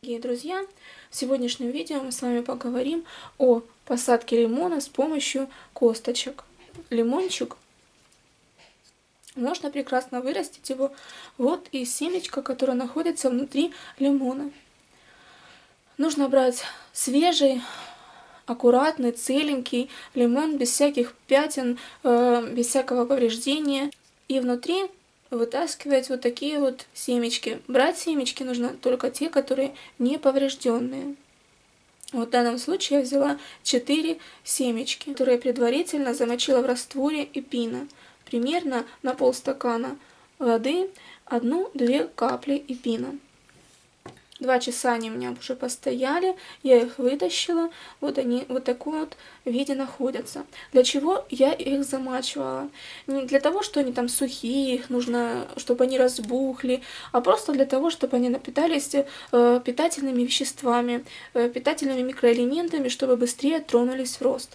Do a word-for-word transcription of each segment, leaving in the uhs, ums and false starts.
Дорогие друзья, в сегодняшнем видео мы с вами поговорим о посадке лимона с помощью косточек. Лимончик можно прекрасно вырастить его вот из семечка, которое находится внутри лимона. Нужно брать свежий, аккуратный, целенький лимон, без всяких пятен, без всякого повреждения. И внутри вытаскивать вот такие вот семечки. Брать семечки нужно только те, которые не поврежденные. Вот в данном случае я взяла четыре семечки, которые предварительно замочила в растворе эпина. Примерно на полстакана воды, одну-две капли эпина. Два часа они у меня уже постояли, я их вытащила, вот они вот в таком вот виде находятся. Для чего я их замачивала? Не для того, что они там сухие, их нужно, чтобы они разбухли, а просто для того, чтобы они напитались э, питательными веществами, э, питательными микроэлементами, чтобы быстрее тронулись в рост.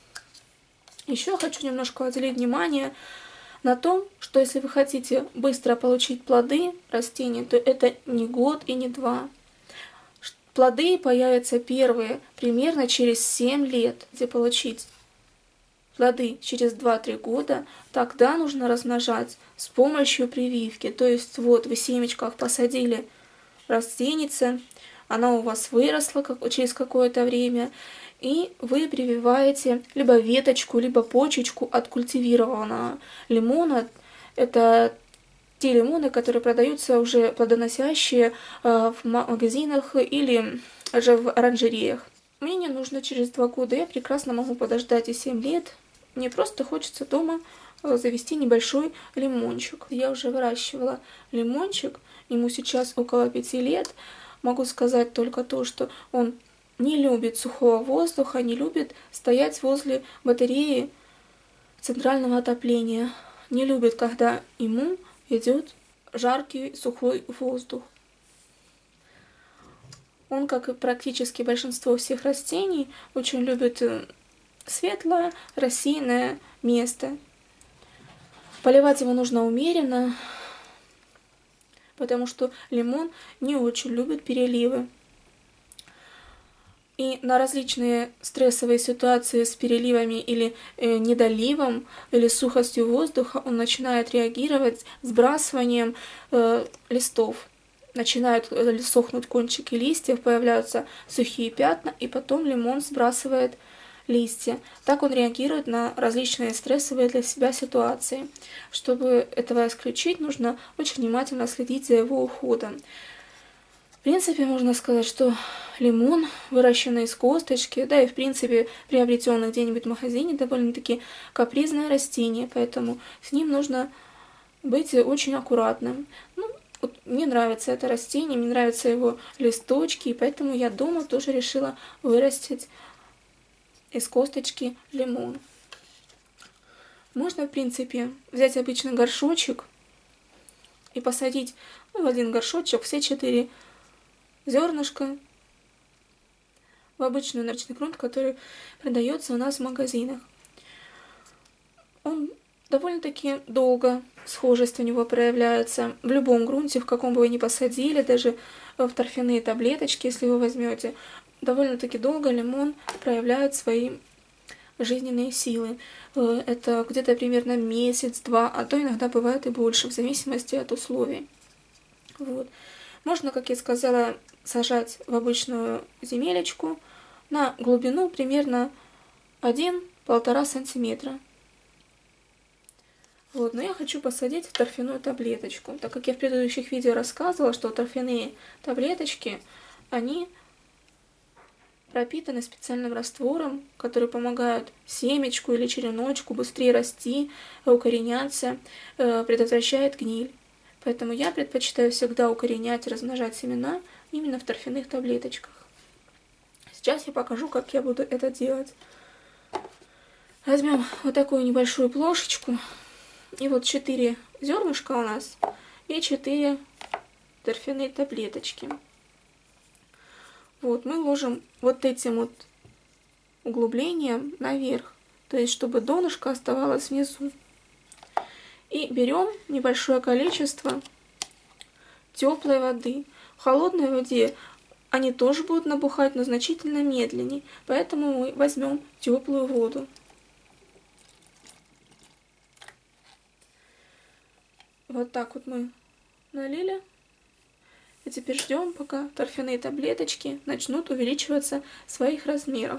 Еще хочу немножко уделить внимание на том, что если вы хотите быстро получить плоды растения, то это не год и не два. Плоды появятся первые примерно через семь лет. Если получить плоды через два-три года, тогда нужно размножать с помощью прививки. То есть вот вы в семечках посадили растенице, она у вас выросла как, через какое-то время, и вы прививаете либо веточку, либо почечку от культивированного лимона. Это те лимоны, которые продаются уже плодоносящие в магазинах или же в оранжереях. Мне не нужно через два года, я прекрасно могу подождать и семь лет. Мне просто хочется дома завести небольшой лимончик. Я уже выращивала лимончик, ему сейчас около пяти лет. Могу сказать только то, что он не любит сухого воздуха, не любит стоять возле батареи центрального отопления. Не любит, когда ему идет жаркий сухой воздух. Он, как и практически большинство всех растений, очень любит светлое, рассеянное место. Поливать его нужно умеренно, потому что лимон не очень любит переливы. И на различные стрессовые ситуации с переливами или э, недоливом, или сухостью воздуха он начинает реагировать сбрасыванием э, листов. Начинают сохнуть кончики листьев, появляются сухие пятна, и потом лимон сбрасывает листья. Так он реагирует на различные стрессовые для себя ситуации. Чтобы этого исключить, нужно очень внимательно следить за его уходом. В принципе, можно сказать, что лимон, выращенный из косточки, да и в принципе приобретенный где-нибудь в магазине, довольно-таки капризное растение, поэтому с ним нужно быть очень аккуратным. Ну, вот мне нравится это растение, мне нравятся его листочки, и поэтому я дома тоже решила вырастить из косточки лимон. Можно, в принципе, взять обычный горшочек и посадить ну, в один горшочек все четыре зернышко в обычный нарочный грунт, который продается у нас в магазинах. Он довольно-таки долго, схожесть у него проявляется в любом грунте, в каком бы вы ни посадили, даже в торфяные таблеточки, если вы возьмете. Довольно-таки долго лимон проявляет свои жизненные силы. Это где-то примерно месяц-два, а то иногда бывает и больше, в зависимости от условий. Вот. Можно, как я сказала, сажать в обычную земелечку на глубину примерно один-полтора сантиметра. Вот, но я хочу посадить в торфяную таблеточку, так как я в предыдущих видео рассказывала, что торфяные таблеточки, они пропитаны специальным раствором, который помогает семечку или череночку быстрее расти, укореняться, предотвращает гниль. Поэтому я предпочитаю всегда укоренять и размножать семена именно в торфяных таблеточках. Сейчас я покажу, как я буду это делать. Возьмем вот такую небольшую плошечку. И вот четыре зернышка у нас и четыре торфяные таблеточки. Вот мы ложим вот этим вот углублением наверх, то есть чтобы донышко оставалось внизу. И берем небольшое количество теплой воды. В холодной воде они тоже будут набухать, но значительно медленнее. Поэтому мы возьмем теплую воду. Вот так вот мы налили. И теперь ждем, пока торфяные таблеточки начнут увеличиваться в своих размерах.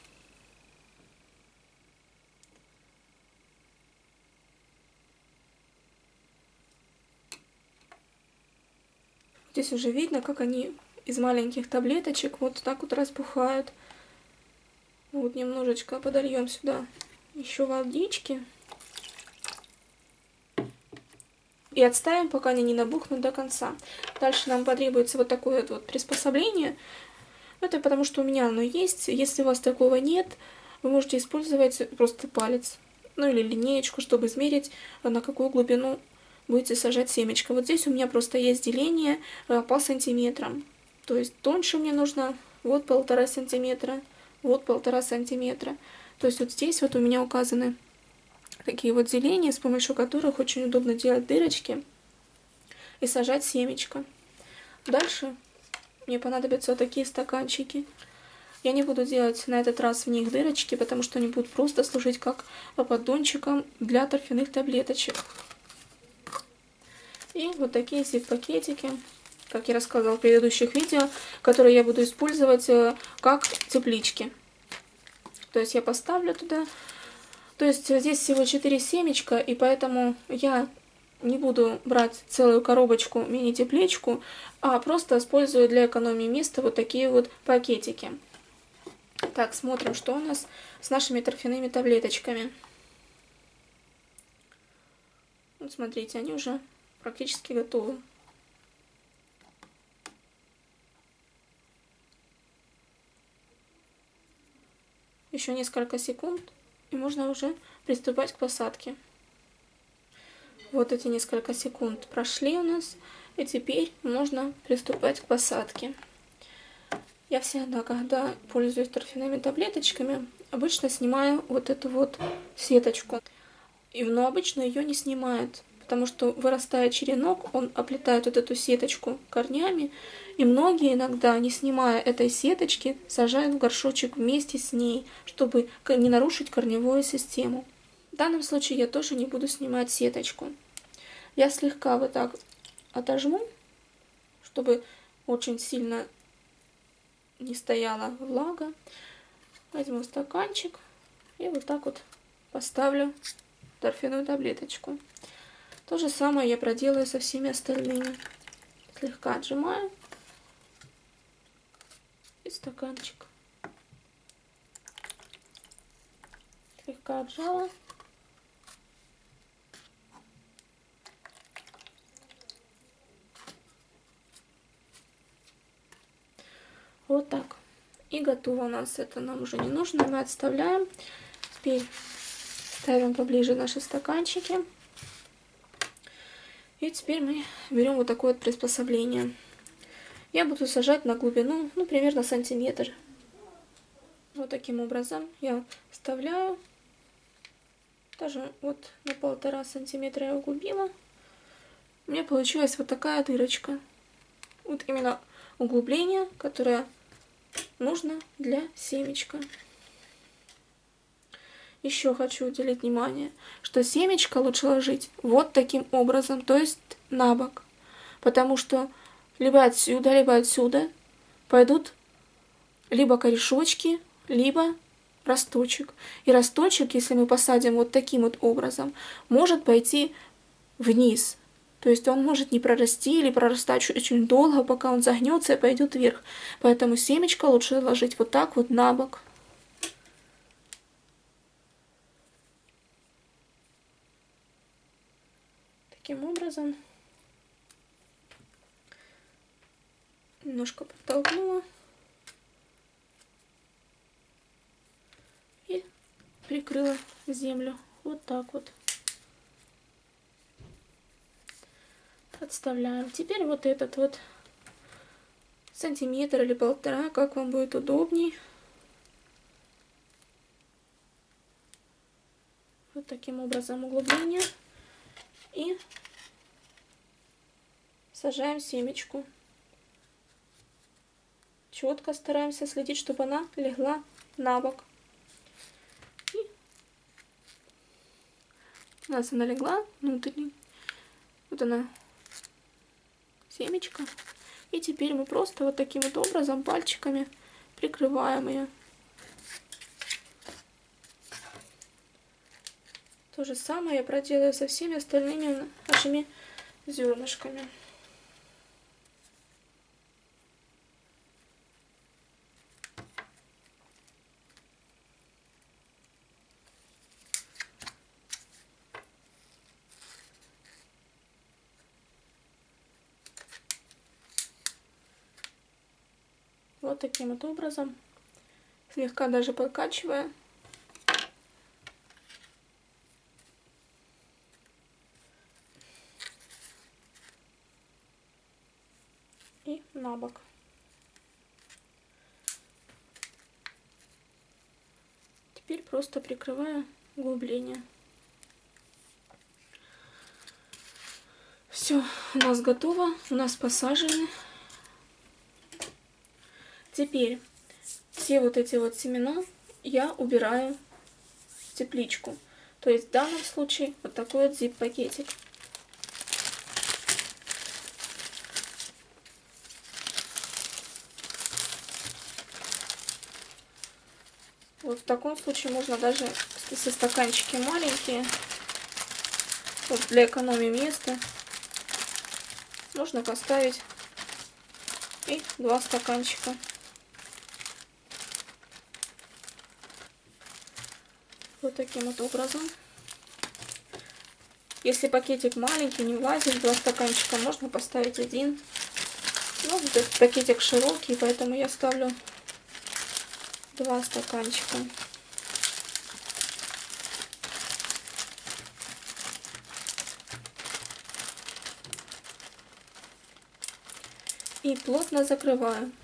Здесь уже видно, как они из маленьких таблеточек вот так вот разбухают. Вот немножечко подольем сюда еще водички. И отставим, пока они не набухнут до конца. Дальше нам потребуется вот такое вот приспособление. Это потому, что у меня оно есть. Если у вас такого нет, вы можете использовать просто палец. Ну или линеечку, чтобы измерить, на какую глубину будете сажать семечко. Вот здесь у меня просто есть деление по сантиметрам. То есть тоньше мне нужно вот полтора сантиметра, вот полтора сантиметра. То есть вот здесь вот у меня указаны такие вот деления, с помощью которых очень удобно делать дырочки и сажать семечко. Дальше мне понадобятся вот такие стаканчики. Я не буду делать на этот раз в них дырочки, потому что они будут просто служить как поддончиком для торфяных таблеточек. И вот такие зип-пакетики, как я рассказывала в предыдущих видео, которые я буду использовать как теплички. То есть я поставлю туда. То есть здесь всего четыре семечка, и поэтому я не буду брать целую коробочку мини-тепличку, а просто использую для экономии места вот такие вот пакетики. Так, смотрим, что у нас с нашими торфяными таблеточками. Вот смотрите, они уже практически готовы. Еще несколько секунд, и можно уже приступать к посадке. Вот эти несколько секунд прошли у нас, и теперь можно приступать к посадке. Я всегда, когда пользуюсь торфяными таблеточками, обычно снимаю вот эту вот сеточку. Но обычно ее не снимают, потому что, вырастая черенок, он оплетает вот эту сеточку корнями, и многие иногда, не снимая этой сеточки, сажают в горшочек вместе с ней, чтобы не нарушить корневую систему. В данном случае я тоже не буду снимать сеточку. Я слегка вот так отожму, чтобы очень сильно не стояла влага. Возьму стаканчик и вот так вот поставлю торфяную таблеточку. То же самое я проделаю со всеми остальными. Слегка отжимаю и стаканчик. Слегка отжала. Вот так. И готово у нас. Это нам уже не нужно. Мы отставляем. Теперь ставим поближе наши стаканчики. И теперь мы берем вот такое вот приспособление. Я буду сажать на глубину, ну, примерно сантиметр. Вот таким образом я вставляю. Даже вот на полтора сантиметра я углубила. У меня получилась вот такая дырочка. Вот именно углубление, которое нужно для семечка. Еще хочу уделить внимание, что семечко лучше ложить вот таким образом, то есть на бок. Потому что либо отсюда, либо отсюда пойдут либо корешочки, либо росточек. И росточек, если мы посадим вот таким вот образом, может пойти вниз. То есть он может не прорасти или прорастать очень долго, пока он загнется и пойдет вверх. Поэтому семечко лучше ложить вот так вот на бок. Таким образом. Немножко подтолкнула. И прикрыла землю. Вот так вот. Отставляем. Теперь вот этот вот сантиметр или полтора, как вам будет удобней. Вот таким образом углубление. И сажаем семечку. четко стараемся следить, чтобы она легла на бок. И у нас она легла внутренне. Вот она, семечко. И теперь мы просто вот таким вот образом пальчиками прикрываем ее. То же самое я проделаю со всеми остальными нашими зернышками. Вот таким вот образом, слегка даже подкачивая. И на бок. Теперь просто прикрываю углубление. Все, у нас готово, у нас посажены. Теперь все вот эти вот семена я убираю в тепличку. То есть в данном случае вот такой вот зип-пакетик. Вот в таком случае можно даже, если стаканчики маленькие, вот для экономии места, можно поставить и два стаканчика. Вот таким вот образом. Если пакетик маленький, не влазит в два стаканчика, можно поставить один. Ну, этот пакетик широкий, поэтому я ставлю два стаканчика. И плотно закрываю.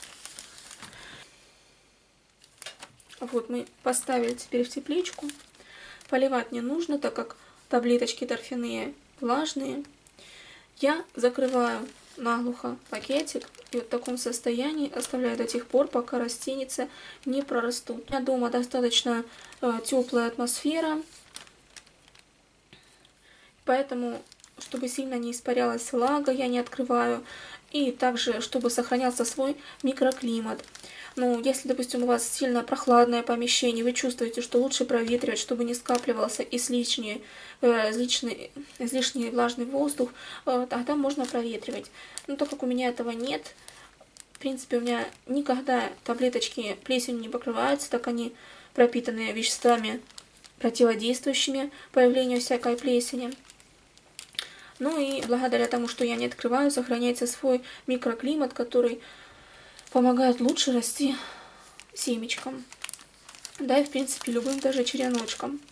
Вот мы поставили теперь в тепличку. Поливать не нужно, так как таблеточки торфяные влажные. Я закрываю наглухо пакетик и вот в таком состоянии оставляю до тех пор, пока растеницы не прорастут. У меня дома достаточно э, теплая атмосфера, поэтому, чтобы сильно не испарялась влага, я не открываю. И также, чтобы сохранялся свой микроклимат. Ну, если, допустим, у вас сильно прохладное помещение, вы чувствуете, что лучше проветривать, чтобы не скапливался излишний, э, излишний, излишний влажный воздух, э, тогда можно проветривать. Но так как у меня этого нет, в принципе, у меня никогда таблеточки плесенью не покрываются, так они пропитаны веществами, противодействующими появлению всякой плесени. Ну и благодаря тому, что я не открываю, сохраняется свой микроклимат, который помогает лучше расти семечкам. Да и в принципе любым даже череночкам.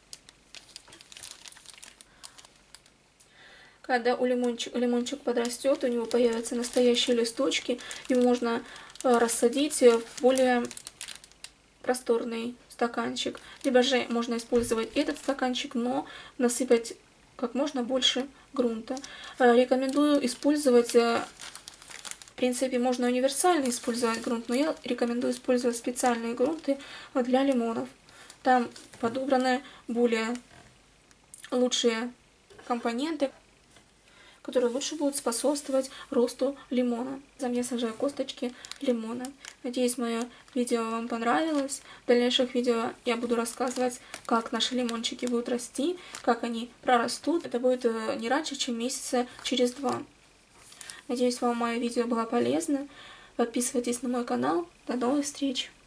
Когда у лимончик, лимончик подрастет, у него появятся настоящие листочки, его можно рассадить в более просторный стаканчик. Либо же можно использовать этот стаканчик, но насыпать как можно больше грунта. Рекомендую использовать, в принципе, можно универсально использовать грунт, но я рекомендую использовать специальные грунты для лимонов. Там подобраны более лучшие компоненты, которые лучше будут способствовать росту лимона. Я сажаю косточки лимона. Надеюсь, мое видео вам понравилось. В дальнейших видео я буду рассказывать, как наши лимончики будут расти, как они прорастут. Это будет не раньше, чем месяца через два. Надеюсь, вам мое видео было полезно. Подписывайтесь на мой канал. До новых встреч!